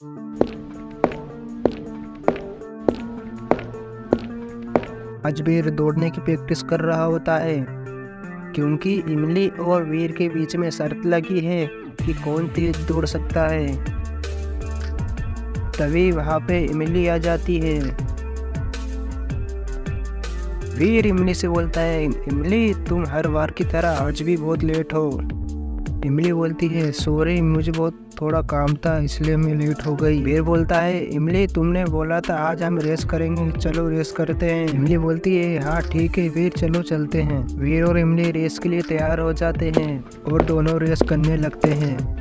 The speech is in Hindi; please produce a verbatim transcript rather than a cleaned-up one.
आज वीर दौड़ने की प्रैक्टिस कर रहा होता है, क्योंकि इमली और वीर के बीच में शर्त लगी है कि कौन तेज दौड़ सकता है। तभी वहां पे इमली आ जाती है। वीर इमली से बोलता है, इमली तुम हर बार की तरह आज भी बहुत लेट हो। इमली बोलती है, सॉरी मुझे बहुत थोड़ा काम था इसलिए मैं लेट हो गई। वीर बोलता है, इमली तुमने बोला था आज हम रेस करेंगे, चलो रेस करते हैं। इमली बोलती है, हाँ ठीक है वीर चलो चलते हैं। वीर और इमली रेस के लिए तैयार हो जाते हैं और दोनों रेस करने लगते हैं।